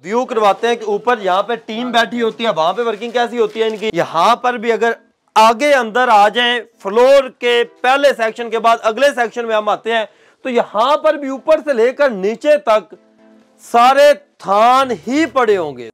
View करवाते हैं कि ऊपर यहाँ पे टीम बैठी होती है, वहां पे वर्किंग कैसी होती है इनकी। यहाँ पर भी अगर आगे अंदर आ जाएं, फ्लोर के पहले सेक्शन के बाद अगले सेक्शन में हम आते हैं, तो यहाँ पर भी ऊपर से लेकर नीचे तक सारे थान ही पड़े होंगे।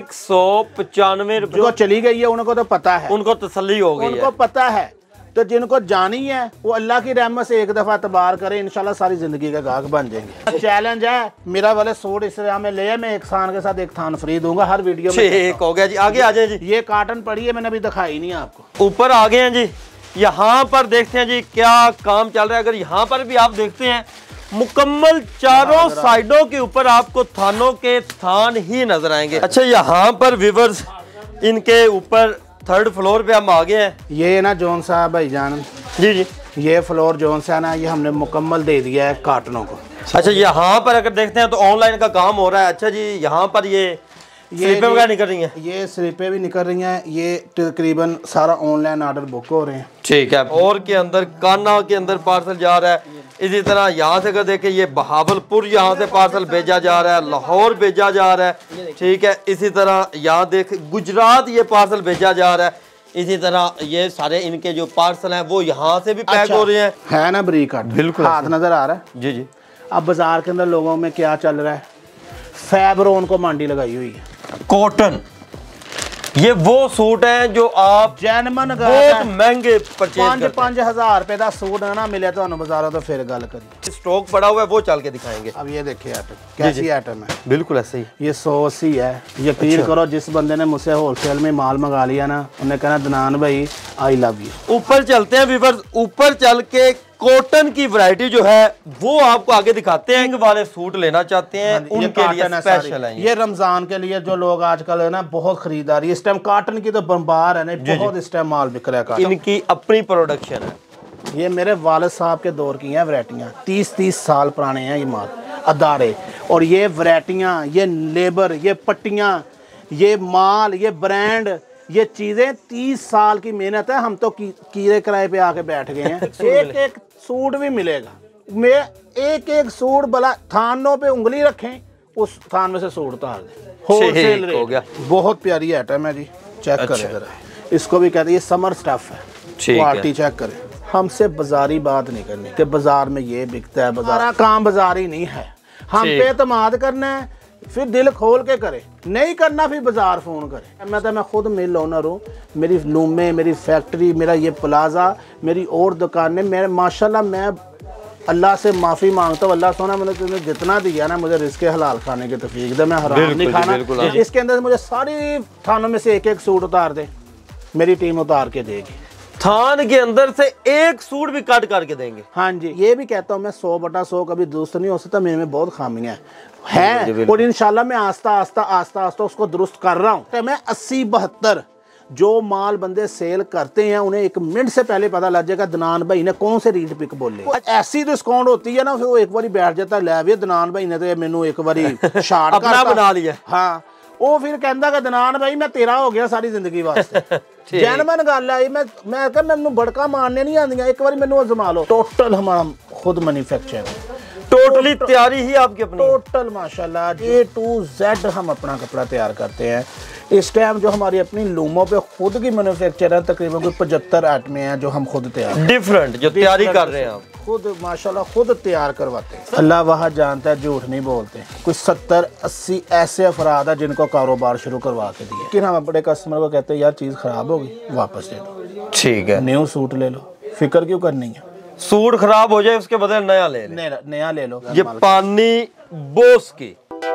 195 रुपए जो चली गई है उनको तो पता है, उनको तसल्ली हो गई, उनको पता है। तो जिनको जानी है वो अल्लाह की रहमत से एक दफा तबार करे, इंशाल्लाह सारी जिंदगी का गाहक बन जाएंगे। चैलेंज है मेरा वाले सूट इस तरह में ले, मैं एक थान के साथ एक थान फ्री दूंगा हर वीडियो में। ठीक हो गया जी, आगे आ जाए जी। ये काटन पड़ी है, मैंने अभी दिखाई नहीं आपको। ऊपर आ गए हैं जी, यहाँ पर देखते हैं जी क्या काम चल रहा है। अगर यहाँ पर भी आप देखते हैं मुकम्मल चारों साइडों के ऊपर आपको थानों के थान ही नजर आएंगे। अच्छा, यहाँ पर व्यूअर्स इनके ऊपर थर्ड फ्लोर पे हम आ गए हैं। ये ना जोन साहब भाईजान जी जी, ये फ्लोर जोन सा ना, ये हमने मुकम्मल दे दिया है काटनों को। अच्छा, यहाँ पर अगर देखते हैं तो ऑनलाइन का काम हो रहा है। अच्छा जी, यहाँ पर ये स्लिपें वगैरह निकल रही हैं, ये स्लिपें भी निकल रही हैं, ये तकरीबन सारा ऑनलाइन ऑर्डर बुक हो रहे हैं। ठीक है। और के अंदर कान्हा के अंदर पार्सल जा रहा है। इसी तरह यहाँ से अगर देखें ये बहावलपुर यहाँ से पार्सल भेजा जा रहा है, लाहौर भेजा जा रहा है। ठीक है, इसी तरह यहाँ देख गुजरात ये पार्सल भेजा जा रहा है। इसी तरह ये सारे इनके जो पार्सल हैं वो यहाँ से भी पैक हो रहे हैं। है ना ब्रीक कट, बिल्कुल हाथ नजर आ रहा है जी जी। अब बाजार के अंदर लोगों में क्या चल रहा है, फैब्रोन को मांडी लगाई हुई है। कॉटन, ये वो सूट है जो आप जैनमन बहुत महंगे परचेज 5,000 रुपए का सूट ना मिले तो बाजारों तो फिर गल करी। स्टॉक पड़ा हुआ है वो चल के दिखाएंगे। अब ये देखिए आइटम कैसी आइटम है, बिल्कुल ऐसे ही। ये 180 है। यकीन करो जिस बंदे ने मुझसे होलसेल में माल मंगा लिया ना, उन्हें कहना दनान भाई आई लव यू। ऊपर चलते हैं व्यूअर्स, ऊपर चल के कॉटन की वैरायटी जो है वो आपको आगे दिखाते हैं। वाले सूट लेना चाहते हैं उनके लिए स्पेशल है ये रमजान के लिए जो लोग आजकल है ना बहुत खरीदारी, इस टाइम काटन की तो बम्बार है ना, बहुत इस टाइम माल बिक रहा है। इनकी अपनी प्रोडक्शन है। ये मेरे वालिद साहब के दौर की हैं वैरायटियाँ, 30-30 साल पुराने हैं ये माल अदारे। और ये वैरायटियाँ, ये लेबर, ये पट्टियाँ, ये माल, ये ब्रांड, ये चीज़ें 30 साल की मेहनत है। हम तो कीरे किराए पे आके बैठ गए हैं। एक एक सूट भी मिलेगा, मैं एक एक सूट भला थानों पे उंगली रखें उस थान में से सूट उतार दें। होलसेल रेट हो गया। बहुत प्यारी आइटम है जी, चेक करें जरा। इसको भी कहते हैं ये समर स्टफ है, क्वालिटी चेक करें। हमसे बाजारी बात नहीं करनी कि बाजार में ये बिकता है, बाजार काम बाजारी नहीं है। हम पे एतमाद करना है, फिर दिल खोल के करे, नहीं करना फिर बाजार फोन करे। मैं खुद मिल ओनर हूँ, मेरी लूमें, मेरी फैक्ट्री, मेरा ये प्लाजा, मेरी और दुकानें। मेरे माशाल्लाह मैं अल्लाह से माफ़ी मांगता हूँ, अल्लाह सोना मैंने तुम्हें जितना दिया ना, मुझे रिस्क हलाल खाने की तौफीक दे, मैं हराम नहीं खाना। इसके अंदर मुझे सारी थानों में से एक एक सूट उतार दे, मेरी टीम उतार के देगी। थान के अंदर से एक सूट भी काट करके देंगे। हाँ जी, ये भी कहता हूँ मैं 100/100 कभी दुरुस्त नहीं हो सकता, मेरे में बहुत खामियां हैं और इंशाल्लाह मैं आस्ता आस्ता उसको दुरुस्त कर रहा हूँ। तो मैं 80-72 जो माल बंदे सेल करते हैं उन्हें 1 मिनट से पहले पता लग जाएगा दनान भाई ने कौन से रीड पिक बोले। ऐसी डिस्काउंट होती है ना, फिर वो एक बार बैठ जाता है, लै वे दनान भाई ने तो मैनू एक बार शार्ट अपना बना लिया। हाँ, वो फिर कहता कि दनान भाई मैं तेरा हो गया सारी जिंदगी वास्ते। जैनमन गल आई, मैं कहा मैनू बड़का मारने नहीं आंदियां, एक बार मैनू आजमा लो। टोटल हमारा खुद मैन्युफैक्चर, टोटली तैयारी ही आपकी अपनी, टोटल माशाल्लाह A to Z हम अपना कपड़ा तैयार करते हैं। इस टाइम जो हमारी अपनी लूमों पे खुद की मैन्युफैक्चर है, तकरीबन कोई 75 आइटमें हैं जो हम खुद तैयार डिफरेंट जो तैयारी कर रहे हैं आप खुद माशाल्लाह खुद तैयार करवाते हैं। अल्लाह वहाँ जानता है, झूठ नहीं बोलते। कुछ 70-80 ऐसे अफराद है जिनको कारोबार शुरू करवा के दिए, लेकिन हम अपने कस्टमर को कहते हैं यार चीज़ खराब होगी वापस दे दो, ठीक है, न्यू सूट ले लो, फिक्र क्यों करनी है। सूट खराब हो जाए उसके बदले नया ले नया ले लो। ये पानी बोस की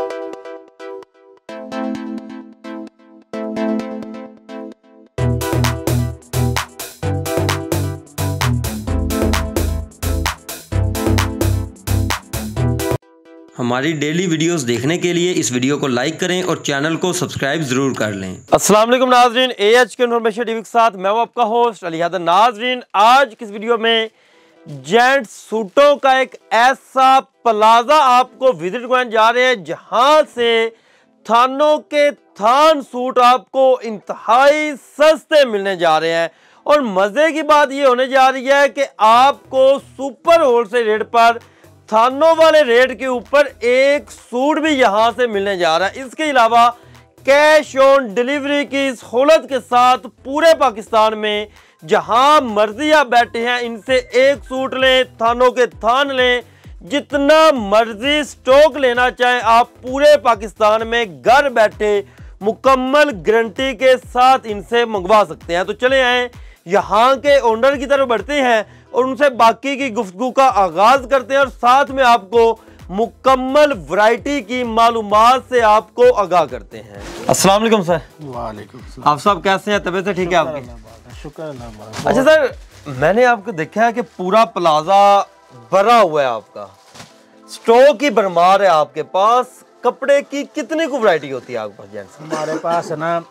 हमारी डेली वीडियोस देखने के लिए इस वीडियो को लाइक करें और चैनल को सब्सक्राइब जरूर कर लें। अस्सलाम वालेकुम नाजरीन, AHK इन्फॉर्मेशन टीवी के साथ मैं हूं आपका होस्ट अली हैदर। नाजरीन, आज की इस वीडियो में जेंट्स सूटों का एक ऐसा प्लाजा आपको विजिट करने जा रहे हैं जहां से थानों के थान सूट आपको इंतहाई सस्ते मिलने जा रहे हैं। और मजे की बात ये होने जा रही है कि आपको सुपर होलसेल रेट पर थानों वाले रेट के ऊपर एक सूट भी यहां से मिलने जा रहा है। इसके अलावा कैश ऑन डिलीवरी की सहूलत के साथ पूरे पाकिस्तान में जहां मर्जी आप बैठे हैं इनसे एक सूट लें, थानों के थान लें, जितना मर्जी स्टॉक लेना चाहें आप पूरे पाकिस्तान में घर बैठे मुकम्मल गारंटी के साथ इनसे मंगवा सकते हैं। तो चले आए यहाँ के ओनर की तरफ बढ़ते हैं और उनसे बाकी की गुफ्तगू का आगाज करते हैं और साथ में आपको मुकम्मल वैरायटी की मालूमात से आपको आगाह करते हैं। अस्सलाम वालेकुम सर। वालेकुम सलाम। आप सब कैसे हैं? तबीयत से ठीक है आपकी? शुक्र अल्लाह। अच्छा सर, मैंने आपको देखा है कि पूरा प्लाजा भरा हुआ है, आपका स्टॉक ही भरमार है आपके पास। कपड़े की कितनी को वैरायटी होती है आपके पास जेंट्स? हमारे पास है ना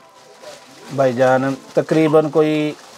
भाईजान तकरीबन कोई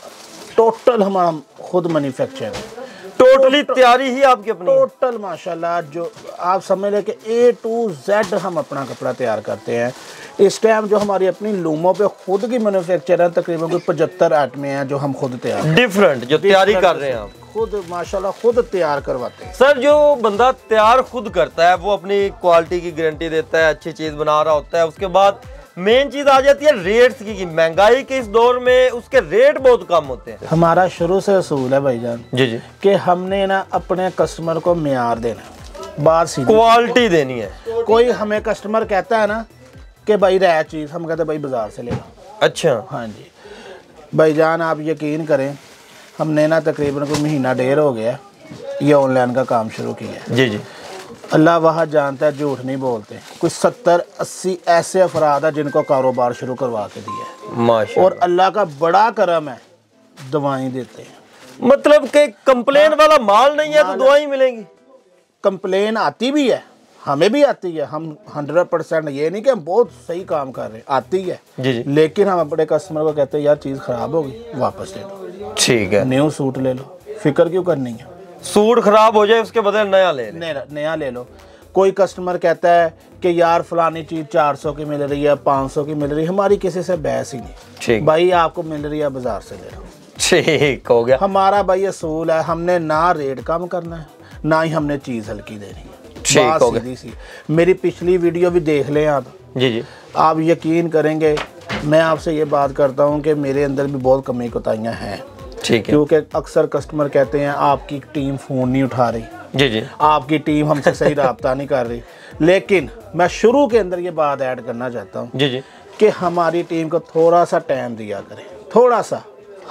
टोटल हमारा खुद मैन्युफैक्चर है, टोटली तैयारी ही आपकी अपनी? टोटल माशाल्लाह, जो आप समझ लें कि A to Z हम अपना कपड़ा तैयार करते हैं। इस टाइम जो हमारी अपनी लूमों पे खुद की मैन्युफैक्चर है, तकरीबन कोई 75 आइटमें हैं जो हम खुद तैयार डिफरेंट जो तैयारी कर रहे हैं आप खुद माशाल्लाह खुद तैयार करवाते हैं। सर, जो बंदा तैयार खुद करता है वो अपनी क्वालिटी की गारंटी देता है, अच्छी चीज बना रहा होता है। उसके बाद मेन चीज आ जाती है रेट्स की। महंगाई के इस दौर में उसके रेट बहुत कम होते हैं। हमारा शुरू से असूल है भाईजान जी जी कि हमने ना अपने कस्टमर को मियार देना, बात सीधी, क्वालिटी देनी है। कोई हमें कस्टमर कहता है ना कि भाई रह चीज़, हम कहते हैं भाई बाजार से ले लो। अच्छा। हाँ जी भाईजान, आप यकीन करें हमने ना तकरीबन कोई महीना डेढ़ हो गया ये ऑनलाइन का काम शुरू किया। जी जी। अल्लाह वहाँ जानता है, झूठ नहीं बोलते। कुछ 70-80 ऐसे अफराद है जिनको कारोबार शुरू करवा के दिया है माशाअल्लाह। और अल्लाह का बड़ा करम है, दवाएं देते हैं। मतलब कि कंप्लेन वाला माल नहीं है तो दवाई मिलेंगी? कंप्लेन आती भी है, हमें भी आती है। हम 100% ये नहीं कि हम बहुत सही काम कर रहे हैं, आती है जी जी। लेकिन हम अपने कस्टमर को कहते हैं यार चीज़ ख़राब होगी, वापस ले लो, ठीक है, न्यू सूट ले लो, फिक्र क्यों करनी है। सूट खराब हो जाए उसके बदले नया ले लें। नया ले लो। कोई कस्टमर कहता है कि यार फलानी चीज़ 400 की मिल रही है, 500 की मिल रही है, हमारी किसी से बहस ही नहीं। ठीक भाई आपको मिल रही है बाजार से ले लो, ठीक हो गया। हमारा भाई असूल है, हमने ना रेट कम करना है ना ही हमने चीज़ हल्की देनी है। ठीक हो गया। सी मेरी पिछली वीडियो भी देख लें आप। जी जी। आप यकीन करेंगे, मैं आपसे ये बात करता हूँ कि मेरे अंदर भी बहुत कमी कोताहियाँ हैं। ठीक है। क्योंकि अक्सर कस्टमर कहते हैं आपकी टीम फ़ोन नहीं उठा रही, जी जी, आपकी टीम हमसे सही रब्ता नहीं कर रही। लेकिन मैं शुरू के अंदर ये बात ऐड करना चाहता हूँ जी जी, कि हमारी टीम को थोड़ा सा टाइम दिया करें, थोड़ा सा।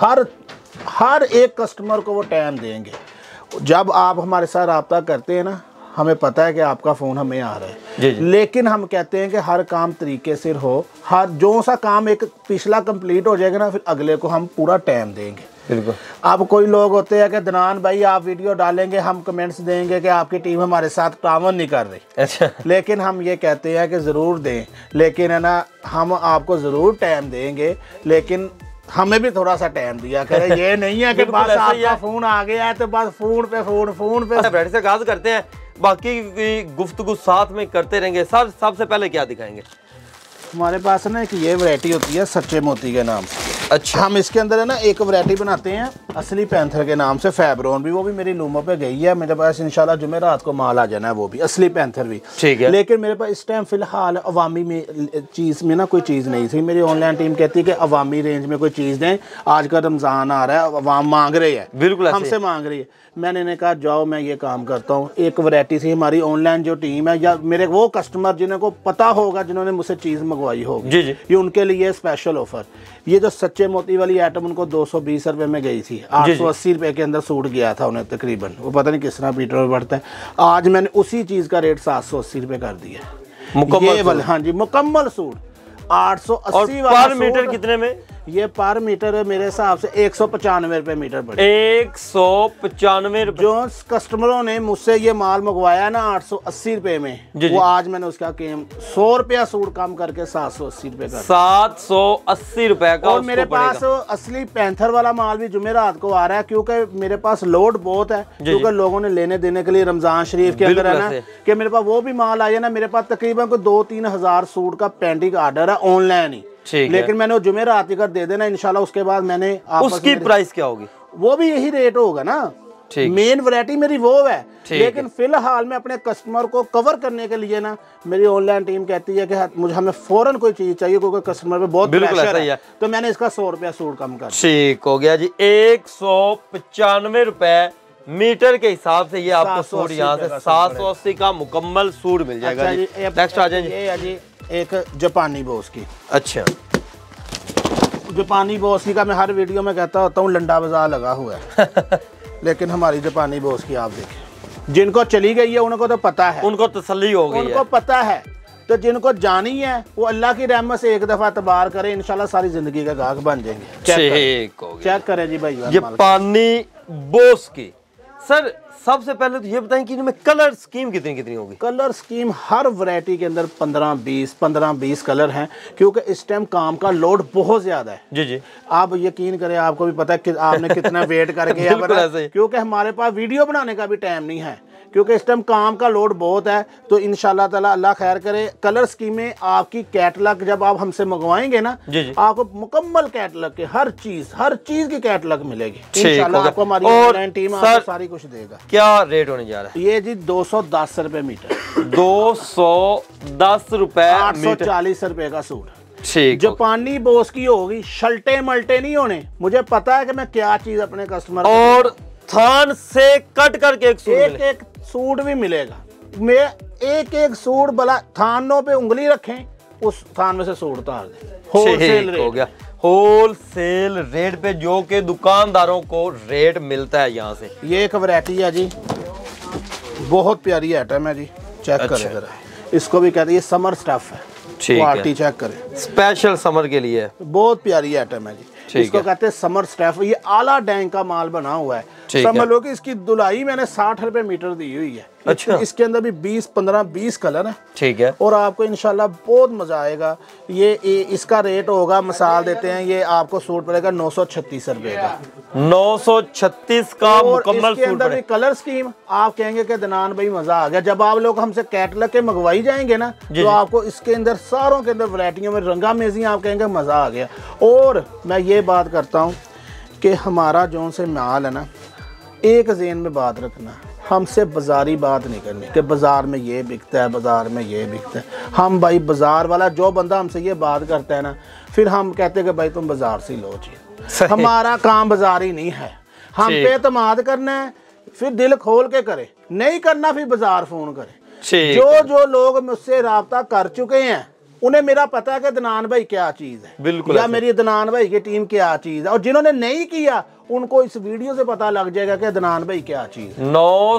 हर एक कस्टमर को वो टाइम देंगे। जब आप हमारे साथ रब्ता करते हैं ना, हमें पता है कि आपका फ़ोन हमें आ रहा है जी जी। लेकिन हम कहते हैं कि हर काम तरीके से हो। हर जो सा काम एक पिछला कंप्लीट हो जाएगा ना, फिर अगले को हम पूरा टाइम देंगे। बिल्कुल। अब कोई लोग होते हैं कि दनान भाई आप वीडियो डालेंगे, हम कमेंट्स देंगे कि आपकी टीम हमारे साथ तावन नहीं कर रही। अच्छा। लेकिन हम ये कहते हैं कि ज़रूर दें, लेकिन है ना हम आपको ज़रूर टाइम देंगे, लेकिन हमें भी थोड़ा सा टाइम दिया करें। ये नहीं है कि बस आपका फ़ोन आ गया है तो बस फ़ोन पे ब्रांड से आगाज करते हैं, बाकी की गुफ्तगू साथ में करते रहेंगे। सर, सबसे पहले क्या दिखाएंगे? हमारे पास है ना एक ये वैरायटी होती है सच्चे मोती के नाम से। अच्छा। हम इसके अंदर है ना एक वैरायटी बनाते हैं असली पैंथर के नाम से, फैब्रोन भी, वो भी मेरी लूमों पे गई है। मेरे पास इंशाल्लाह जुमेरात को माल आ जाना है, वो भी असली पैंथर भी। ठीक है। लेकिन मेरे पास इस टाइम फिलहाल अवामी में चीज़ में ना कोई चीज़ नहीं थी। मेरी ऑनलाइन टीम कहती है कि अवामी रेंज में कोई चीज़ दें, आज का रमज़ान आ रहा है, अवाम मांग रही है, बिल्कुल हमसे मांग रही है। मैंने इन्हें कहा जाओ मैं ये काम करता हूँ, एक वैरायटी से हमारी ऑनलाइन जो टीम है या मेरे वो कस्टमर जिन्हें को पता होगा, जिन्होंने मुझसे चीज़ मंगवाई होगी, जी जी, ये उनके लिए स्पेशल ऑफर। ये जो सच्चे मोती वाली आइटम उनको 220 रुपये में गई थी, 880 रुपये के अंदर सूट गया था उन्हें तकरीबन, वो पता नहीं किस तरह मीटर में बढ़ता है। आज मैंने उसी चीज़ का रेट 780 रुपये कर दिया, मुकम्मल वाला। हाँ जी, मुकम्मल सूट 880 वाला। पर मीटर कितने में? ये पर मीटर मेरे हिसाब से 195 रुपये मीटर पड़े। 195 रुपये। जो कस्टमरों ने मुझसे ये माल मंगवाया ना 880 रुपये में, वो आज मैंने उसका कीम 100 रुपया सूट कम करके 780 रुपये का, 780 रुपये का। और मेरे पास असली पैंथर वाला माल भी जुमेरात को आ रहा है, क्योंकि मेरे पास लोड बहुत है, क्योंकि लोगों ने लेने देने के लिए रमजान शरीफ के अंदर है ना, कि मेरे पास वो भी माल आया ना। मेरे पास तकरीबन कोई 2-3 हज़ार सूट का पेंडिंग आर्डर है ऑनलाइन ही, लेकिन मैंने वो जुमेरात कर दे देना इंशाल्लाह। उसके बाद मैंने उसकी प्राइस क्या होगी? वो भी यही रेट होगा ना, मेन वैरायटी मेरी वो है, लेकिन फिलहाल मैं अपने कस्टमर को कवर करने के लिए ना, मेरी ऑनलाइन टीम कहती है कि मुझे हमें फौरन कोई चीज चाहिए क्योंकि कस्टमर पे बहुत प्रेशर है, तो मैंने इसका 100 रुपया सूट कम कर। ठीक हो गया जी, 195 रुपए मीटर के हिसाब से ये आपको सूट यहाँ से 780 का मुकम्मल सूट मिल जाएगा। अच्छा जी, नेक्स्ट आ जाए। ये है जी एक जापानी बॉस की। अच्छा, जापानी बॉस की का मैं हर वीडियो में कहता होता हूँ लंडा बाजार लगा हुआ है लेकिन हमारी जापानी बॉस की आप देखें, जिनको चली गई है उनको तो पता है, उनको तसल्ली हो गई है, उनको पता है। तो जिनको जानी है वो अल्लाह की रहमत से एक दफा तबार करे, इंशाल्लाह सारी जिंदगी का गाहक बन जाएंगे। चेक करें जी भाई जापानी बॉस की। सर सबसे पहले तो ये बताएं कि इनमें कलर स्कीम कितनी कितनी होगी? कलर स्कीम हर वैरायटी के अंदर 15-20 कलर हैं, क्योंकि इस टाइम काम का लोड बहुत ज्यादा है। जी जी, आप यकीन करें, आपको भी पता है कि आपने कितना वेट करके क्योंकि हमारे पास वीडियो बनाने का भी टाइम नहीं है, क्योंकि इस टाइम काम का लोड बहुत है। तो इंशाल्लाह ताला अल्लाह खैर करे, कलर स्कीमें आपकी कैटलॉग जब आप हमसे मंगवाएंगे ना, आपको मुकम्मल कैटलॉग के हर चीज की कैटलॉग मिलेगी इंशाल्लाह। आपको हमारी ऑनलाइन टीम आपको सारी कुछ देगा। क्या रेट होने जा रहा है? ये जी 210 रुपए मीटर। 210 रुपए, 840 रुपए का सूट। ठीक, जापानी बॉस की होगी, शल्टे मल्टे नहीं होने। मुझे पता है कि मैं क्या चीज अपने कस्टमर और थान से कट करके एक सूट भी मिलेगा। मैं एक सूट भला थानों पे उंगली रखें, उस थान में से सूट उतार दें। होलसेल रेट हो गया, होलसेल रेट पे, जो कि दुकानदारों को रेट मिलता है यहाँ से। ये एक वैरायटी है जी, बहुत प्यारी आइटम है जी, चेक करें जरा। इसको भी कहते हैं ये समर स्टफ है, क्वालिटी चेक करें, स्पेशल समर के लिए बहुत प्यारी आइटम है जी। इसको कहते हैं समर स्टफ। ये आला डैंग का माल बना हुआ है, समझ लो कि इसकी धुलाई मैंने 60 रुपए मीटर दी हुई है। अच्छा, इसके अंदर भी 20 कलर है। ठीक है, और आपको इंशाल्लाह बहुत मजा आएगा। ये इसका रेट होगा, मिसाल देते हैं, ये आपको सूट पड़ेगा 936 रुपए का। 936 का मुकम्मल सूट। अंदर भी कलर स्कीम, आप कहेंगे कि दनान भाई मजा आ गया। जब आप लोग हमसे कैटलॉग के मंगवाई जाएंगे ना, तो आपको इसके अंदर सारों के अंदर वैरायटियों में रंगा मेजी, आप कहेंगे मजा आ गया। और मैं ये बात करता हूँ कि हमारा जो से माल है ना, एक ज़हन में बात रखना, हमसे बाजारी बात नहीं करनी कि बाजार में ये बिकता है, बाजार में ये बिकता है। हम भाई बाजार वाला जो बंदा हमसे ये बात करता है ना, फिर हम कहते हैं कि भाई तुम बाजार से लो चीज। हमारा काम बाजारी नहीं है, हम पे एतमाद करना है, फिर दिल खोल के करे, नहीं करना फिर बाजार फोन करे। जो लोग मुझसे राब्ता कर चुके हैं उन्हें मेरा पता है कि दनान भाई क्या चीज है, बिल्कुल, या मेरी दनान भाई की टीम क्या चीज है। और जिन्होंने नहीं किया उनको इस वीडियो से पता लग जाएगा कि दनान भाई क्या चीज है।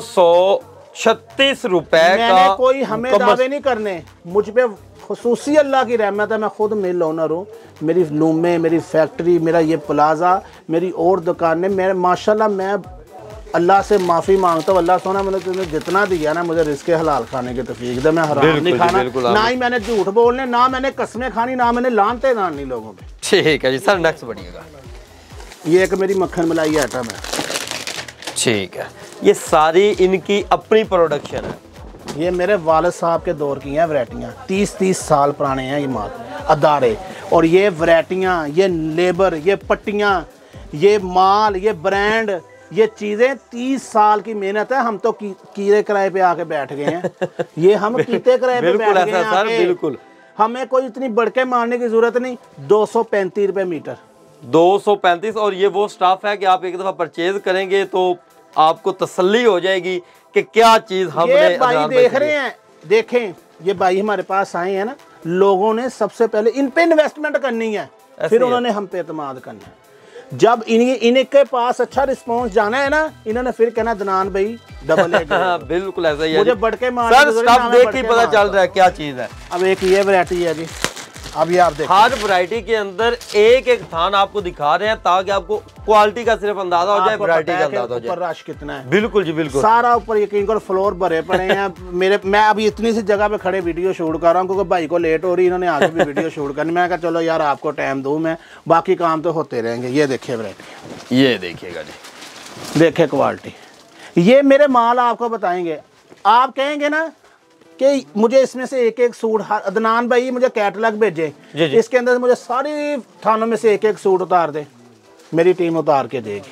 936 रुपए का। कोई हमें दावे नहीं करने, मुझ पे खुसूसी अल्लाह की रहमत है। मैं खुद मिल ओनर हूँ, मेरी लूमें, मेरी फैक्ट्री, मेरा ये प्लाजा, मेरी और दुकानें। मैं माशाल्लाह मैं अल्लाह से माफ़ी मांगता हूँ। अल्लाह सोना मैंने तुम्हें जितना दिया ना, मुझे रिस्के हलाल खाने की तौफीक दे। मैं हराम नहीं खाना, ना ही मैंने झूठ बोलने, ना मैंने कस्में खानी, ना मैंने लानते दानी लोगों पे। ठीक है जी सर, नेक्स्ट बढ़िएगा। ये एक मेरी मक्खन मलाई आइटम है। ठीक है, ये सारी इनकी अपनी प्रोडक्शन है। ये मेरे वालिद साहब के दौर की हैं वैरायटियाँ, 30 साल पुराने हैं ये माल अदारे। और ये वैरायटियाँ, ये लेबर, ये पट्टियाँ, ये माल, ये ब्रांड, ये चीज़ें 30 साल की मेहनत है। हम तो कीरे किराए पे आके बैठ गए हैं। ये हम कीते किराए पे बैठ गए हैं सर, बिल्कुल। हमें कोई इतनी बढ़के मारने की जरूरत नहीं। 235 रुपए मीटर, 235। और ये वो स्टाफ है कि आप एक दफ़ा परचेज करेंगे तो आपको तसल्ली हो जाएगी कि क्या चीज़ हमने। ये भाई देख रहे हैं, देखें, ये भाई हमारे पास आए हैं ना, लोगों ने सबसे पहले इन पे इन्वेस्टमेंट करनी है, फिर उन्होंने हम पे एतमाद करना है। जब इनके पास अच्छा रिस्पांस जाना है ना, इन्होंने फिर कहना दनान भाई डबल है। बिल्कुल ऐसा ही है। मुझे बढ़ के मार सर, स्टफ देख के पता चल रहा है क्या चीज है। अब एक ये वैरायटी है जी, अब ये आप देखिए, हर वैरायटी के अंदर एक एक थान आपको दिखा रहे हैं ताकि आपको क्वालिटी का सिर्फ अंदाजा हो जाए, वैरायटी का अंदाजा हो जाए। ऊपर रश कितना है, बिल्कुल जी बिल्कुल, सारा ऊपर यकीन करो फ्लोर भरे पड़े हैं। मैं अभी इतनी सी जगह पे खड़े वीडियो शूट कर रहा हूँ क्योंकि भाई को लेट हो रही, इन्होंने आगे भी वीडियो शूट करनी। मैं कहा चलो यार आपको टाइम दूँ, मैं बाकी काम तो होते रहेंगे। ये देखिए वैरायटी, ये देखिएगा जी, देखिए क्वालिटी। ये मेरे माल आपको बताएंगे, आप कहेंगे ना कि मुझे इसमें से एक एक सूट, अदनान भाई मुझे कैटलॉग भेजे, इसके अंदर मुझे सारी थानों में से एक एक सूट उतार दे, मेरी टीम उतार के देगी।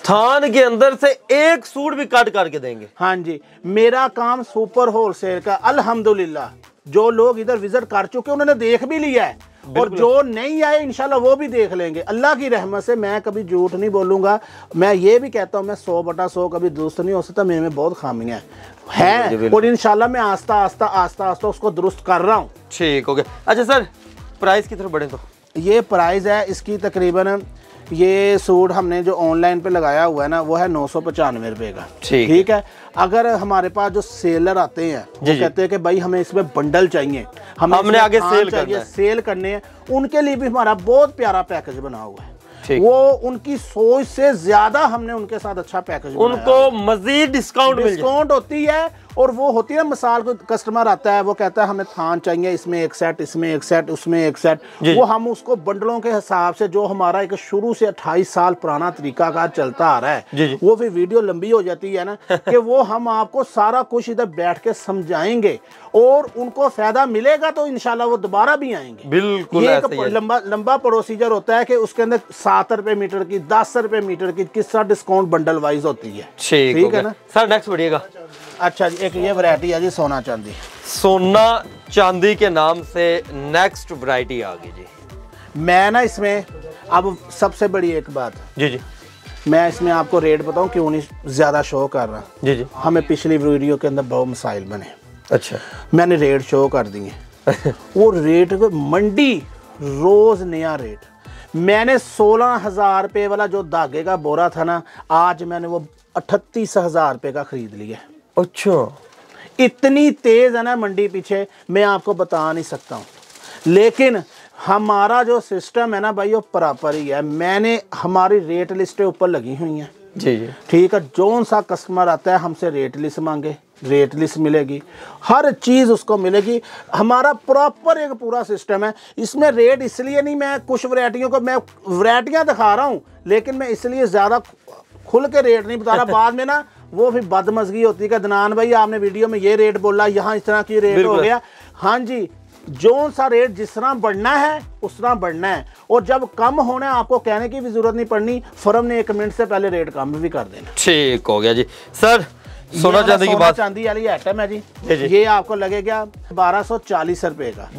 थान के अंदर से एक सूट भी कट करके देंगे। हाँ जी, मेरा काम सुपर होलसेल का अल्हम्दुलिल्लाह। जो लोग इधर विजिट कर चुके उन्होंने देख भी लिया है, और जो नहीं आए इंशाल्लाह वो भी देख लेंगे। अल्लाह की रहमत से मैं कभी झूठ नहीं बोलूंगा। मैं ये भी कहता हूँ मैं 100/100 कभी दुरुस्त नहीं हो सकता, मेरे में बहुत खामियां हैं और इंशाल्लाह मैं आस्ता आस्ता उसको दुरुस्त कर रहा हूँ। ठीक हो गया। अच्छा सर, प्राइस की तरफ बढ़े तो ये प्राइस है इसकी तकरीबन, ये सूट हमने जो ऑनलाइन पे लगाया हुआ है ना वो है 995 रुपये का। ठीक है। अगर हमारे पास जो सेलर आते हैं वो कहते हैं कि भाई हमें इसमें बंडल चाहिए, हमने आगे सेल करने हैं, उनके लिए भी हमारा बहुत प्यारा पैकेज बना हुआ है। वो उनकी सोच से ज्यादा हमने उनके साथ अच्छा पैकेज, उनको मजीद डिस्काउंट होती है। और वो होती है मिसाल को कस्टमर आता है वो कहता है हमें थान चाहिए, इसमें एक सेट, इसमें एक सेट, उसमें एक सेट, वो हम उसको बंडलों के हिसाब से, जो हमारा एक शुरू से 28 साल पुराना तरीकाकार चलता आ रहा है, वो फिर वीडियो लंबी हो जाती है ना कि वो हम आपको सारा कुछ इधर बैठ के समझाएंगे और उनको फायदा मिलेगा तो इंशाल्लाह वो दोबारा भी आएंगे। बिल्कुल। ये एक लंबा प्रोसीजर होता है कि उसके अंदर 7 रुपए मीटर की, 10 रुपए मीटर की किस्सा डिस्काउंट बंडल वाइज होती है। ठीक है ना सर। नेक्स्ट बढ़िएगा। अच्छा जी, एक ये वैरायटी है जी सोना चांदी। सोना चांदी के नाम से नेक्स्ट वैरायटी आ गई जी। मैं ना इसमें अब सबसे बड़ी एक बात जी, मैं इसमें आपको रेट बताऊं क्यों नहीं ज्यादा शो कर रहा जी। हमें पिछली वीडियो के अंदर बहुत मसाइल बने। अच्छा। मैंने रेट शो कर दिए वो रेट मंडी रोज नया रेट। मैंने 16,000 रुपये वाला जो धागे का बोरा था ना, आज मैंने वो 38,000 रुपये का खरीद लिया। अच्छा। इतनी तेज है ना मंडी पीछे, मैं आपको बता नहीं सकता हूँ। लेकिन हमारा जो सिस्टम है ना भाई वो प्रॉपर ही है। मैंने हमारी रेट लिस्टें ऊपर लगी हुई हैं जी। ठीक है। जो सा कस्टमर आता है हमसे रेट लिस्ट मांगे, रेट लिस्ट मिलेगी, हर चीज़ उसको मिलेगी। हमारा प्रॉपर एक पूरा सिस्टम है। इसमें रेट इसलिए नहीं, मैं कुछ वैरायटियों को मैं वैरायटियाँ दिखा रहा हूँ लेकिन मैं इसलिए ज़्यादा खुल के रेट नहीं बता रहा। बाद में ना वो फिर बदमजगी होती है कि दनान भाई आपने वीडियो में ये रेट बोला, यहाँ इस तरह की रेट हो गया। हाँ जी, जो सा रेट जिस तरह बढ़ना है उस तरह बढ़ना है, और जब कम होना है आपको कहने की भी जरूरत नहीं पड़नी, फर्म ने 1 मिनट से पहले रेट कम भी कर देना। ठीक हो गया जी। सर सोना चांदी की बात, चांदी वाली आइटम है जी, ये आपको लगेगा 1240 रुपए का।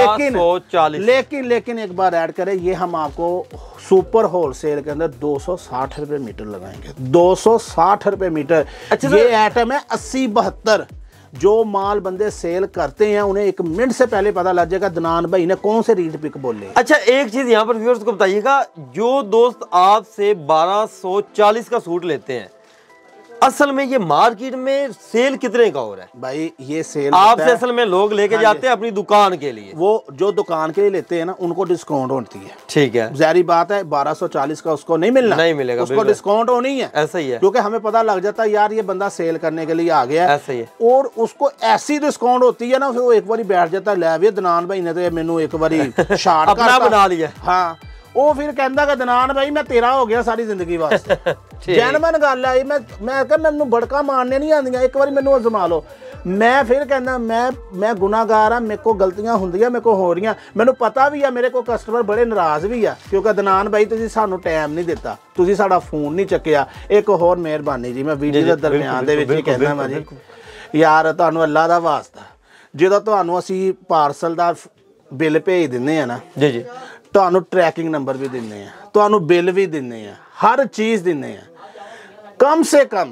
1240। लेकिन एक बार ऐड करें, ये हम आपको सुपर होलसेल के अंदर 260 रुपए मीटर लगाएंगे। 260 रुपए मीटर। अच्छा, ये आइटम है 80-72। जो माल बंदे सेल करते हैं उन्हें 1 मिनट से पहले पता लग जाएगा दनान भाई ने कौन से रीड पिक बोले। अच्छा, एक चीज यहाँ पर व्यूअर्स को बताइएगा, जो दोस्त आपसे 1240 का सूट लेते हैं, असल में ये मार्केट में सेल कितने का हो रहा है भाई? ये सेल आपसे असल में लोग लेके जाते हैं अपनी दुकान के लिए, वो जो दुकान के लिए लेते हैं ना उनको डिस्काउंट होती है। ठीक है, जारी बात है 1240 का उसको नहीं मिलना, नहीं मिलेगा, उसको डिस्काउंट होनी है। ऐसा ही है, क्योंकि हमें पता लग जाता है यार ये बंदा सेल करने के लिए आ गया, ऐसा ही है। और उसको ऐसी डिस्काउंट होती है ना, फिर वो एक बार बैठ जाता है, ले दनान भाई ने तो मैनू एक बार शार्ट अपना बना लिया। हाँ, वो फिर कहता कि दनान भाई मैं तेरा हो गया सारी जिंदगी वास्ते। जैनमन गल है, मैं कह मैनू बड़का मारने नहीं आंदियां, एक बार मैनू आजमा लो। मैं फिर कहना मैं गुनाहगार हाँ, मेरे को गलतियां होंदियां, मेरे को हो रही, मैनू पता भी है, मेरे को कस्टमर बड़े नाराज भी है क्योंकि दनान भाई तुसीं सानू टाइम नहीं दिता, तुसीं साडा फोन नहीं चुकिया। एक होर मेहरबानी जी, मैं वीडियो के दरमियान दे विच ही कहना वा जी, यार तुहानू अल्लाह दा वास्ता, जो तुहानू असीं पार्सल दा बिल भेज दिंदे आ ना जी, तुहानू ट्रैकिंग नंबर भी दिंदे आ, तुहानू बिल भी दिंदे आ, हर चीज़ दिंदे आ, कम से कम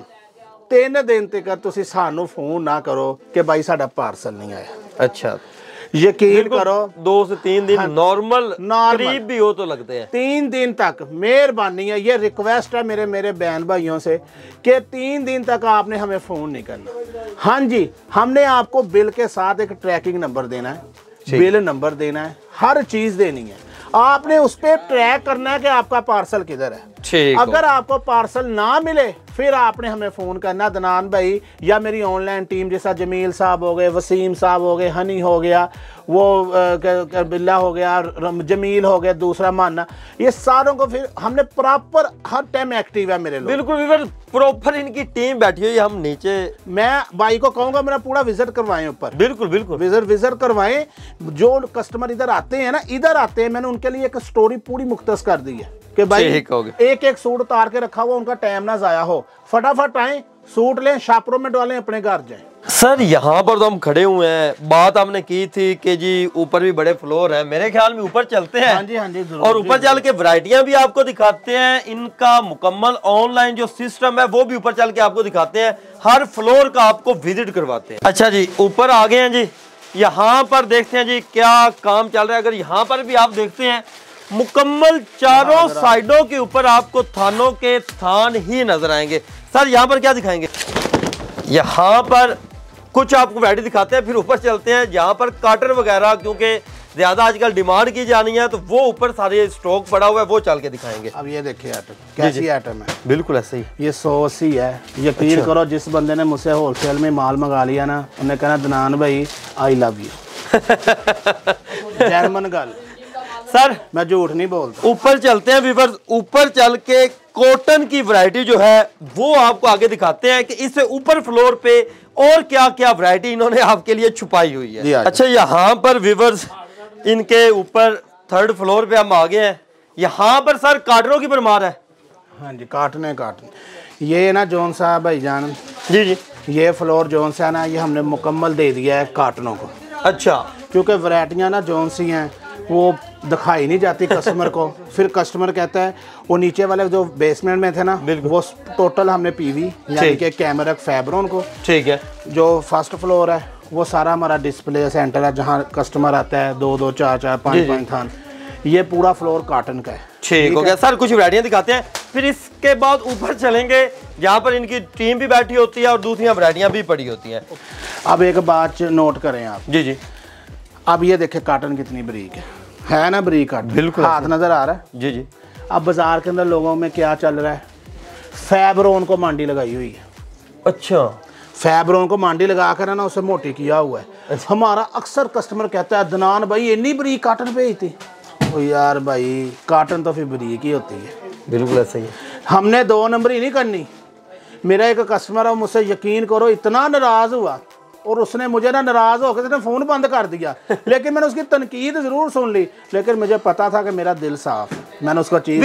3 दिन तक तुसीं सानू फोन ना करो कि भाई साडा पार्सल नहीं आया। अच्छा, यकीन करो 2 से 3 दिन नॉर्मल करीब भी हो तो लगते हैं। 3 दिन तक मेहरबानी है, ये रिक्वेस्ट है मेरे बहन भाइयों से कि 3 दिन तक आपने हमें फ़ोन नहीं करना। हाँ जी, हमने आपको बिल के साथ एक ट्रैकिंग नंबर देना है, बिल नंबर देना है, हर चीज़ देनी है, आपने उस पर ट्रैक करना है कि आपका पार्सल किधर है। अगर आपको पार्सल ना मिले फिर आपने हमें फ़ोन करना, दनान भाई या मेरी ऑनलाइन टीम जैसा जमील साहब हो गए, वसीम साहब हो गए, हनी हो गया, वो बिल्ला हो गया, जमील हो गया, दूसरा मानना, ये सारों को फिर हमने प्रॉपर हर टाइम एक्टिव है मेरे लोग। बिल्कुल प्रॉपर इनकी टीम बैठी हुई है। हम नीचे, मैं भाई को कहूँगा मेरा पूरा विजिट करवाएं ऊपर। बिल्कुल विजिट करवाएं। जो कस्टमर इधर आते हैं ना, इधर आते हैं, मैंने उनके लिए एक स्टोरी पूरी मुख्तस कर दी है। कि भाई एक एक सूट उतार के रखा हुआ, उनका टाइम ना जाया हो, फटाफट आए, सूट लें, शापरों में डालें, अपने घर जाएं। सर यहाँ पर तो हम खड़े हुए हैं, बात हमने की थी कि जी ऊपर भी बड़े फ्लोर हैं, मेरे ख्याल में ऊपर चलते हैं। हाँ जी, हाँ जी, जरूर, और ऊपर चल के वैरायटियां भी आपको दिखाते हैं, इनका मुकम्मल ऑनलाइन जो सिस्टम है वो भी ऊपर चल के आपको दिखाते हैं, हर फ्लोर का आपको विजिट करवाते हैं। अच्छा जी, ऊपर आ गए हैं जी, यहाँ पर देखते हैं जी क्या काम चल रहा है। अगर यहाँ पर भी आप देखते हैं मुकम्मल चारों साइडों के ऊपर आपको थानों के थान ही नजर आएंगे। सर यहाँ पर क्या दिखाएंगे? यहाँ पर कुछ आपको वैरायटी दिखाते हैं, फिर ऊपर चलते हैं जहाँ पर काटर वगैरह, क्योंकि ज्यादा आजकल डिमांड की जानी है, तो वो ऊपर सारे स्टॉक पड़ा हुआ है, वो चल के दिखाएंगे। अब ये देखिए आइटम, कैसी आइटम है? बिल्कुल ऐसे ही, ये 180 है। यकीन करो, जिस बंदे ने मुझसे होलसेल में माल मंगा लिया ना, उन्हें कहना दनान भाई आई लव यू। जर्मन गल सर, मैं झूठ नहीं बोलता। ऊपर चलते हैं व्यूअर्स, ऊपर चल के कॉटन की वैरायटी जो है वो आपको आगे दिखाते हैं कि इससे ऊपर फ्लोर पे और क्या क्या वैरायटी इन्होंने आपके लिए छुपाई हुई है। अच्छा, यहाँ पर व्यूअर्स इनके ऊपर 3rd फ्लोर पे हम आ गए हैं। यहाँ पर सर काटरों की भरमार है। हाँ जी, काटने ये ना जोन साहब भाईजान जी जी, ये फ्लोर जोन सा ना, ये हमने मुकम्मल दे दिया है काटनों को। अच्छा, क्योंकि वैरायटियाँ ना जोन सी हैं वो दिखाई नहीं जाती कस्टमर को, फिर कस्टमर कहता है वो नीचे वाले जो बेसमेंट में थे ना, वो टोटल हमने पीवी यानी कि कैमरा फैब्रोन को, ठीक है, जो 1st फ्लोर है वो सारा हमारा डिस्प्ले सेंटर है, जहाँ कस्टमर आता है 2-2, 4-4, 5-5 थान, ये पूरा फ्लोर कॉटन का है। ठीक हो गया सर, कुछ वैरायटियाँ दिखाते हैं, फिर इसके बाद ऊपर चलेंगे जहाँ पर इनकी टीम भी बैठी होती है और दूसरी वैरायटियाँ भी पड़ी होती हैं। अब एक बात नोट करें आप। जी जी, अब ये देखें कॉटन कितनी बरीक है ना, बरीक कॉटन, बिल्कुल हाथ नजर आ रहा है। जी जी, अब बाजार के अंदर लोगों में क्या चल रहा है, फैब्रोन को मांडी लगाई हुई है। अच्छा, फैब्रोन को मांडी लगा कर ना उसे मोटी किया हुआ है। अच्छा। हमारा अक्सर कस्टमर कहता है दनान भाई इतनी बरीक कॉटन भेजती, ओ यार भाई कॉटन तो फिर बरीक ही होती है। बिल्कुल ऐसा ही है, हमने 2 नंबर ही नहीं करनी। मेरा एक कस्टमर है, मुझसे यकीन करो इतना नाराज हुआ और उसने मुझे ना नाराज होकर उसने फ़ोन बंद कर दिया, लेकिन मैंने उसकी तनकीद ज़रूर सुन ली, लेकिन मुझे पता था कि मेरा दिल साफ, मैंने उसको चीज़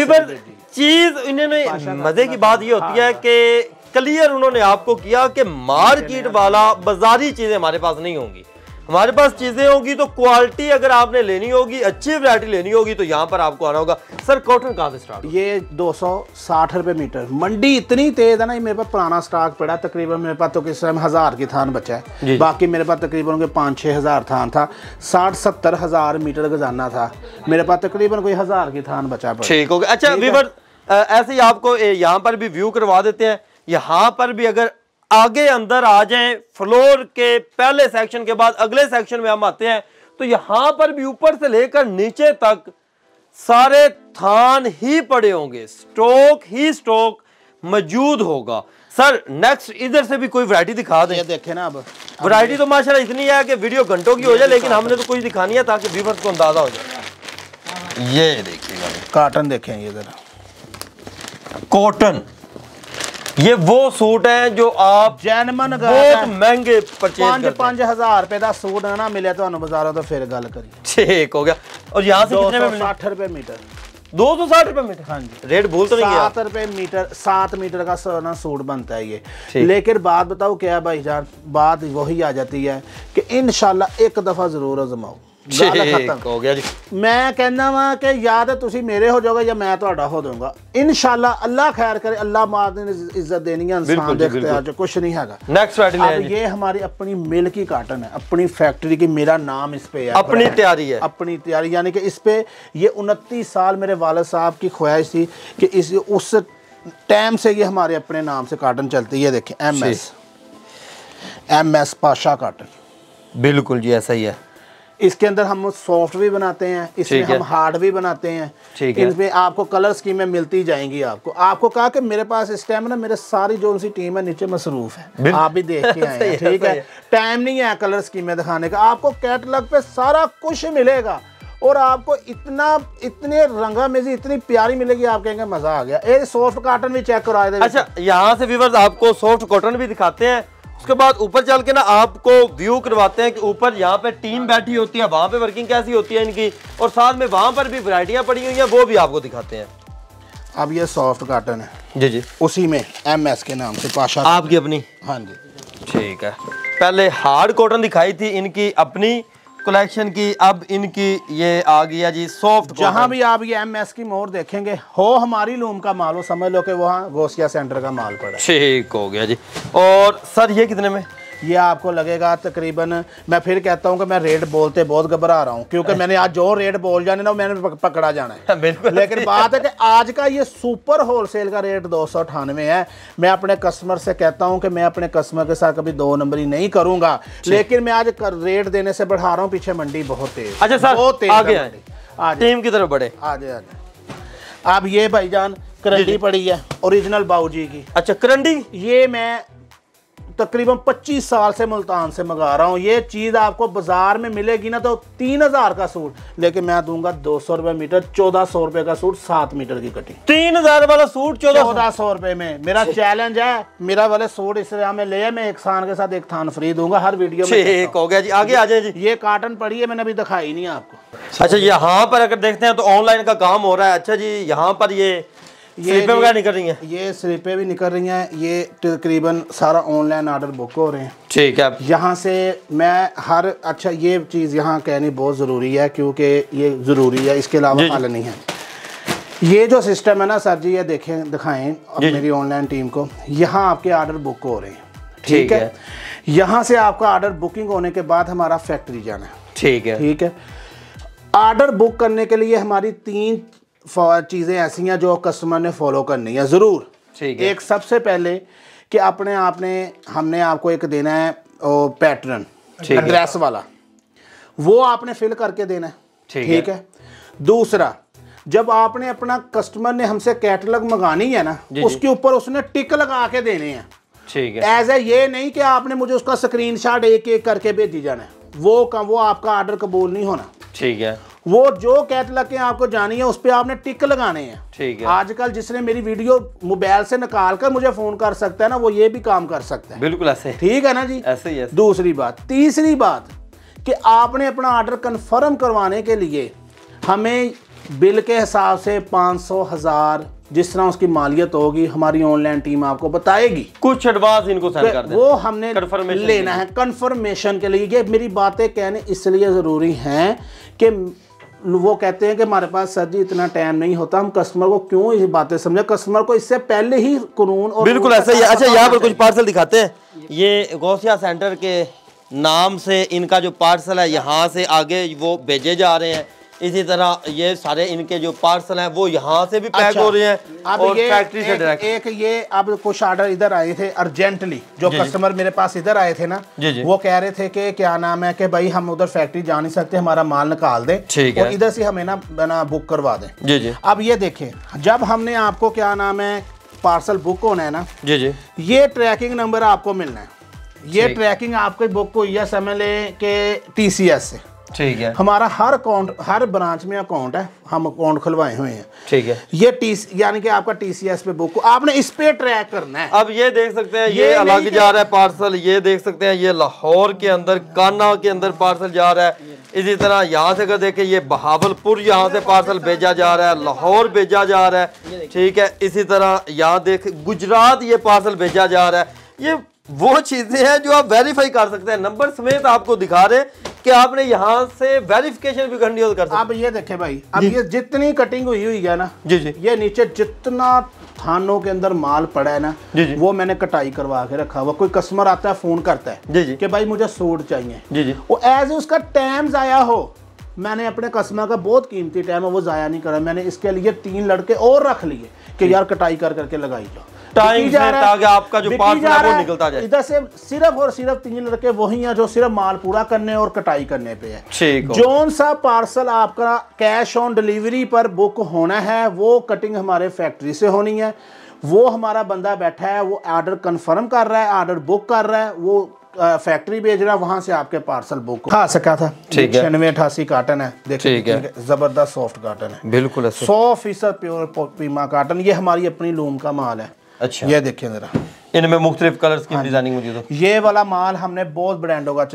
इन्होंने मज़े की बात ये होती है कि क्लियर उन्होंने आपको किया कि मार्केट वाला बाजारी चीज़ें हमारे पास नहीं होंगी, हमारे पास चीजें होगी तो क्वालिटी अगर आपने लेनी होगी, अच्छी वैरायटी लेनी होगी तो यहाँ पर आपको आना होगा। सर कॉटन कहाँ से स्टार्ट? ये 260 रुपये मीटर। मंडी इतनी तेज है ना, मेरे पास पुराना स्टॉक पड़ा, तकरीबन मेरे पास तो किस टाइम 1000 की थान बचा है, बाकी मेरे पास तकरीबन 5-6 हज़ार थान था, 60-70 हज़ार मीटर गजाना था, मेरे पास तकरीबन कोई 1000 की थान बचा। ठीक हो गया। अच्छा वीवर, ऐसे ही आपको यहाँ पर भी व्यू करवा देते हैं। यहाँ पर भी अगर आगे अंदर आ जाएं, फ्लोर के पहले सेक्शन के बाद अगले सेक्शन में हम आते हैं, तो यहां पर भी ऊपर से लेकर नीचे तक सारे थान ही पड़े होंगे, स्टॉक ही स्टॉक मौजूद होगा। सर नेक्स्ट इधर से भी कोई वैरायटी दिखा दें। ये देखें ना, अब वैरायटी तो माशाल्लाह इतनी है कि वीडियो घंटों की हो जाए, लेकिन हमने तो कुछ दिखानी है ताकि व्यूअर्स को अंदाजा हो जाए। ये देखिएगा कॉटन, देखें ये जरा कॉटन, ये वो सूट है जो आप जैनमन बहुत महंगे परचेज 5-5 रुपए का सूट है ना, मिले तो बाजारों तो फिर गल करिए। ठीक हो गया। और यहाँ से कितने में? 260 रुपए मीटर। 260 रुपए मीटर? हाँ जी, रेट भूल तो नहीं गया। 7 रुपए मीटर, 7 मीटर का ना सूट बनता है ये। लेकिन बात बताओ क्या भाईजान, बात वही आ जाती है कि इंशाल्लाह एक दफा जरूर आजमाओ, हो गया जी। मैं कहना वा कि या तो तुसी मेरे हो जाओगे या मैं ਤੁਹਾਡਾ हो दूंगा इंशाल्लाह। अल्लाह खैर करे, अल्लाह माद ने इज्जत देनी है, इंसान दे इख्तियार जो कुछ नहीं हैगा। नेक्स्ट अब ये हमारी अपनी मिल की कॉटन है, अपनी फैक्ट्री की, मेरा नाम इस पे है, अपनी तैयारी है, अपनी तैयारी, यानी कि इस पे ये 29 साल मेरे वालिद साहब की ख्वाहिश थी कि इस उस टाइम से ये हमारे अपने नाम से कॉटन चलती है। देखें MS पाशा कॉटन, बिल्कुल जी ऐसा ही है। इसके अंदर हम सॉफ्ट भी बनाते हैं, इसमें हम हार्ड भी बनाते हैं, इसमें आपको कलर स्कीमें मिलती जाएंगी। आपको कहा कि मेरे पास इस टाइम ना मेरे सारी जो सी टीम है नीचे मसरूफ है, आप भी देख के आए हैं, ठीक है, टाइम नहीं है कलर स्कीमें दिखाने का। आपको कैटलॉग पे सारा कुछ मिलेगा और आपको इतने रंगामेजी इतनी प्यारी मिलेगी, आप कहेंगे मजा आ गया। ये सॉफ्ट कॉटन भी चेक करा दे। अच्छा, यहाँ से व्यूअर्स आपको सॉफ्ट कॉटन भी दिखाते हैं, उसके बाद ऊपर चल के ना आपको व्यू करवाते हैं कि ऊपर यहाँ पे टीम बैठी होती है, वहां पे वर्किंग कैसी होती है इनकी, और साथ में वहां पर भी वैरायटियां पड़ी हुई हैं, वो भी आपको दिखाते हैं। अब ये सॉफ्ट कॉटन है जी जी, उसी में MS के नाम से पाशा आपकी अपनी। हाँ जी ठीक है, पहले हार्ड कॉटन दिखाई थी इनकी अपनी कलेक्शन की, अब इनकी ये आ गया जी सॉफ्ट। जहां भी आप ये MS की मोहर देखेंगे हो हमारी लूम का माल हो, समझ लो कि वहाँ गोसिया सेंटर का माल पड़ा है। ठीक हो गया जी। और सर ये कितने में? ये आपको लगेगा तकरीबन, मैं फिर कहता हूँ कि मैं रेट बोलते बहुत घबरा रहा हूँ क्योंकि मैंने आज जो रेट बोल जाने ना मैंने पकड़ा जाना है। बिल्कुल। लेकिन बात है कि आज का ये सुपर होलसेल का रेट 298 है। मैं अपने कस्टमर से कहता हूँ कि मैं अपने कस्टमर के साथ कभी 2 नंबरी नहीं करूंगा, लेकिन मैं आज रेट देने से बढ़ा रहा हूँ। पीछे मंडी बहुत तेज। अच्छा सर, बहुत तेज आगे आज टीम की तरफ बढ़े। आज अब ये भाईजान करंडी पड़ी है ओरिजिनल बाऊजी की। अच्छा करंडी, ये मैं तकरीबन 25 साल से मुल्तान से मंगा रहा हूँ। ये चीज़ आपको बाजार में मिलेगी ना तो 3000 का सूट, लेकिन मैं दूंगा 200 रुपये मीटर, 1400 रुपये का सूट, 7 मीटर की कटिंग। 3000 वाला सूट 1400 रुपये में। मेरा चैलेंज है, मेरा वाले सूट इस तरह में ले, मैं एक थान के साथ एक थान फ्री दूंगा हर वीडियो में। ठीक हो गया जी, आगे आ जाए जी। ये कॉटन पड़ी है, मैंने अभी दिखाई नहीं आपको। अच्छा यहाँ पर अगर देखते हैं तो ऑनलाइन का काम हो रहा है। अच्छा जी, यहाँ पर ये स्लिपें वगैरह निकल रही हैं? ये स्लिपें भी निकल रही हैं। ये तकरीबन सारा ऑनलाइन ऑर्डर बुक हो रहे हैं। ठीक है। यहाँ से मैं हर, अच्छा ये चीज़ यहाँ कहनी बहुत ज़रूरी है क्योंकि ये ज़रूरी है, इसके अलावा हल नहीं है। ये जो सिस्टम है ना सर जी, ये देखें, दिखाएं अब मेरी ऑनलाइन टीम को। यहाँ आपके ऑर्डर बुक हो रहे हैं, ठीक है। यहाँ से आपका ऑर्डर बुकिंग होने के बाद हमारा फैक्ट्री जाना है, ठीक है। ठीक है। ऑर्डर बुक करने के लिए हमारी 3 चीज़ें ऐसी हैं जो कस्टमर ने फॉलो करनी है ज़रूर। ठीक है। एक सबसे पहले कि हमने आपको एक देना है पैटर्न एड्रेस वाला, वो आपने फिल करके देना है, ठीक है। दूसरा, जब आपने अपना कस्टमर ने हमसे कैटलॉग मंगानी है ना, उसके ऊपर उसने टिक लगा के देने हैं, ठीक है। एज ए ये नहीं कि आपने मुझे उसका स्क्रीनशॉट एक एक करके भेजी जाना है, वो आपका ऑर्डर कबूल नहीं होना, ठीक है। वो जो कैटलॉग के आपको जानी है उस पर आपने टिक लगाने हैं, ठीक है। आजकल जिसने मेरी वीडियो मोबाइल से निकाल कर मुझे फोन कर सकता है ना, वो ये भी काम कर सकता है। बिल्कुल ऐसे, ठीक है ना जी, ऐसे ही। दूसरी बात, तीसरी बात कि आपने अपना ऑर्डर कंफर्म करवाने के लिए हमें बिल के हिसाब से 500, 1000 जिस तरह उसकी मालियत होगी हमारी ऑनलाइन टीम आपको बताएगी। कुछ एडवांस इनको सेंड कर दें, वो हमने लेना है कंफर्मेशन के लिए। ये मेरी बातें कहने इसलिए ज़रूरी हैं कि वो कहते हैं कि हमारे पास सर जी इतना टाइम नहीं होता, हम कस्टमर को क्यों ये बातें समझे, कस्टमर को इससे पहले ही कानून और बिल्कुल ऐसा ही। अच्छा यहाँ पर कुछ पार्सल दिखाते हैं, ये गौसिया सेंटर के नाम से इनका जो पार्सल है यहाँ से आगे वो भेजे जा रहे हैं। इसी तरह ये सारे इनके जो पार्सल हैं वो यहाँ से भी पैक हो रहे हैं और फैक्ट्री से डायरेक्ट। ये अब कुछ ऑर्डर इधर आए थे अर्जेंटली, जो कस्टमर मेरे पास इधर आए थे ना, वो कह रहे थे कि क्या नाम है कि भाई हम उधर फैक्ट्री जा नहीं सकते, हमारा माल निकाल दें, ठीक है, इधर से हमें ना बुक करवा दें। जी जी। अब ये देखें, जब हमने आपको क्या नाम है पार्सल बुक होना है ना, जी जी, ये ट्रैकिंग नंबर आपको मिलना है। ये ट्रैकिंग आपको बुक हुई है समझ लें कि TCS से, ठीक है। हमारा हर ब्रांच में अकाउंट है, हम अकाउंट खुलवाए हुए हैं, ठीक है। ये यानी कि आपका TCS पे बुक, आपने इस पे ट्रैक करना है। अब ये देख सकते हैं ये अलग जा रहा है पार्सल, ये देख सकते हैं ये लाहौर के अंदर कान्हा के अंदर पार्सल जा रहा है। इसी तरह यहाँ से अगर देखें ये बहावलपुर यहाँ से पार्सल भेजा जा रहा है, लाहौर भेजा जा रहा है, ठीक है। इसी तरह यहाँ देख गुजरात ये पार्सल भेजा जा रहा है। ये वो चीजें हैं जो आप वेरीफाई कर सकते हैं, नंबर समेत आपको दिखा रहे कि आपने यहाँ से वेरिफिकेशन भी करनी हो कर सकते हैं। अब ये देखें भाई, अब ये जितनी कटिंग हुई है ना, जी जी, ये नीचे जितना थानों के अंदर माल पड़ा है ना, जी जी, वो मैंने कटाई करवा के रखा हुआ। कोई कस्टमर आता है फोन करता है जी जी कि भाई मुझे सूट चाहिए, जी जी, वो एज उसका टाइम जाया हो, मैंने अपने कस्टमर का बहुत कीमती टाइम है वो जाया नहीं करा, मैंने इसके लिए 3 लड़के और रख लिए कि यार कटाई कर करके लगाई जाओ टाइम से, ताकि आपका जो पार्सल है वो निकलता जाए। इधर से सिर्फ और सिर्फ 3 लड़के वही हैं जो सिर्फ माल पूरा करने और कटाई करने पे है। ठीक है। जोन सा पार्सल आपका कैश ऑन डिलीवरी पर बुक होना है, वो कटिंग हमारे फैक्ट्री से होनी है। वो हमारा बंदा बैठा है, वो ऑर्डर कंफर्म कर रहा है, ऑर्डर बुक कर रहा है, वो फैक्ट्री भेज रहा है, वहां से आपके पार्सल बुक खा सका था। 96-88 कॉटन है, देखिए जबरदस्त सॉफ्ट कॉटन है, बिल्कुल 100% प्योर पीमा कॉटन। ये हमारी अपनी लूम का माल है। अच्छा, ये देखिए जरा, इनमें मुख्तलिफ कलर्स की डिजाइनिंग मौजूद है। ये वाला माल हमने बहुत ब्रांडों का चलाया,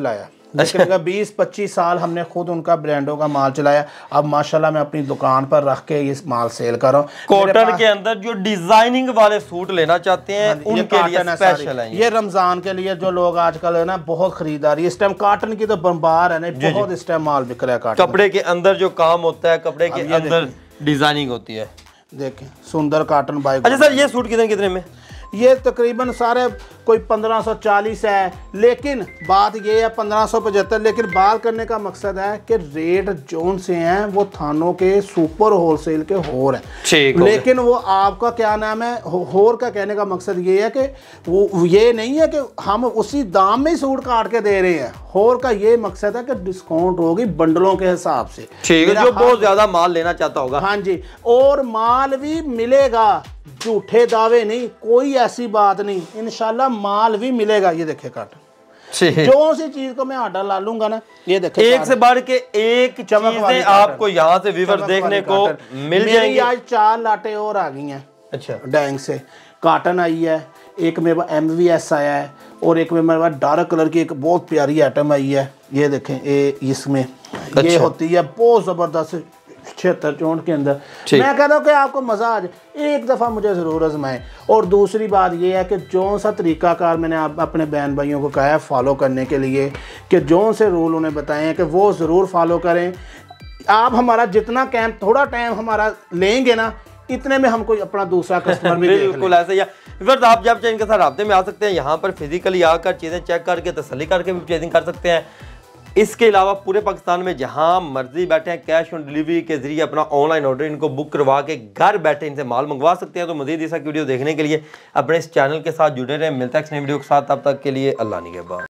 लेकिन 20-25 साल हमने खुद उनका ब्रांडों का माल चलाया। अब माशाल्लाह मैं अपनी दुकान पर रख के ये माल सेल कर रहा हूँ। कॉटन के अंदर जो डिजाइनिंग वाले सूट लेना चाहते हैं उनके लिए स्पेशल है। ये रमजान के लिए जो लोग आजकल है ना बहुत खरीदारी, इस टाइम कॉटन की तो बम्बार है ना, बहुत इस टाइम माल बिक रहा है कॉटन। कपड़े के अंदर जो काम होता है, कपड़े के अंदर डिजाइनिंग होती है। देखें सुंदर कॉटन बाइक। अच्छा सर, ये सूट कितने में? ये तकरीबन सारे कोई 1540 है, लेकिन बात ये है 1575। लेकिन बात करने का मकसद है कि रेट जोन से हैं वो थानों के सुपर होलसेल के होर हैं, लेकिन वो आपका क्या नाम है होर का कहने का मकसद ये है कि वो ये नहीं है कि हम उसी दाम में सूट काट के दे रहे हैं। होर का ये मकसद है कि डिस्काउंट होगी बंडलों के हिसाब से, जो बहुत ज्यादा माल लेना चाहता होगा। हाँ जी, और माल भी मिलेगा, झूठे दावे नहीं, कोई ऐसी बात नहीं, इंशाल्लाह माल भी मिलेगा। ये देखे कॉटन, जो सी चीज को मैं ऑर्डर ला लूंगा ना, ये देखे एक से बढ़ के एक चीजें आपको यहाँ से व्यूअर्स देखने को मिल जाएंगी। आज 4 लाटे और आ गई हैं। अच्छा, डैंग से कॉटन आई है, एक मेरे पास MVS आया है, और एक में मेरे पास डार्क कलर की एक बहुत प्यारी आइटम आई है। ये देखें, इसमें ये होती है बहुत जबरदस्त 76-64 के अंदर। मैं कहता हूँ कि आपको मज़ा आ जाए, एक दफ़ा मुझे ज़रूर आजमाएं। और दूसरी बात ये है कि जो सा तरीक़ाकार मैंने अपने बहन भाइयों को कहा है फॉलो करने के लिए, कि जो से रूल उन्हें बताए हैं कि वो ज़रूर फॉलो करें। आप हमारा जितना कैंप थोड़ा टाइम हमारा लेंगे ना, इतने में हमको अपना दूसरा कस्टमर भी बिल्कुल ऐसे ही। फिर आप जब चाहे इनके साथ राब्ते में आ सकते हैं, यहाँ पर फिजिकली आकर चीज़ें चेक करके तसल्ली करके भी चेजिंग कर सकते हैं। इसके अलावा पूरे पाकिस्तान में जहां मर्जी बैठे हैं, कैश ऑन डिलीवरी के जरिए अपना ऑनलाइन ऑर्डर इनको बुक करवा के घर बैठे इनसे माल मंगवा सकते हैं। तो मजीद ऐसा वीडियो देखने के लिए अपने इस चैनल के साथ जुड़े रहें। मिलता है इस नई वीडियो के साथ, तब तक के लिए अल्लाह निगहबान।